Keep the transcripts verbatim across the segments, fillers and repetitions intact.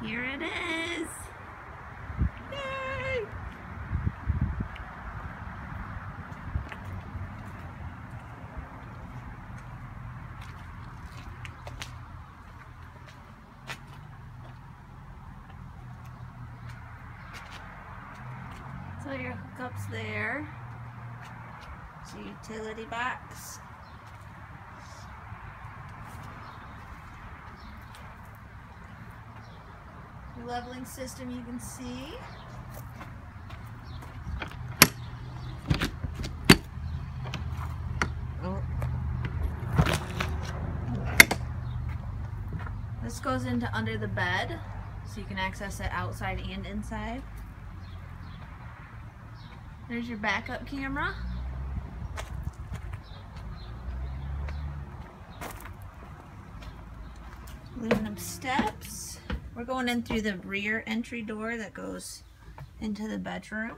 Here it is. Yay! So your hookup's there. So utility box. Your leveling system you can see. Oh. This goes into under the bed, so you can access it outside and inside. There's your backup camera. Aluminum steps. We're going in through the rear entry door that goes into the bedroom.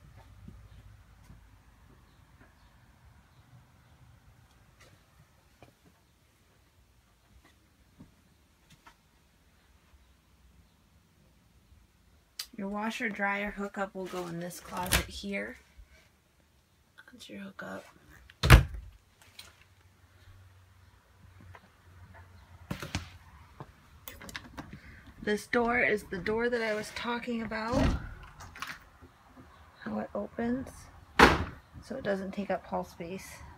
Your washer dryer hookup will go in this closet here. That's your hookup. This door is the door that I was talking about. How it opens so it doesn't take up hall space.